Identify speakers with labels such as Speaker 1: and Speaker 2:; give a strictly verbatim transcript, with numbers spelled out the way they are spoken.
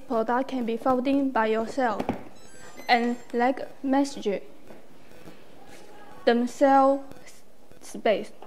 Speaker 1: product can be folded by yourself, and like message themselves space.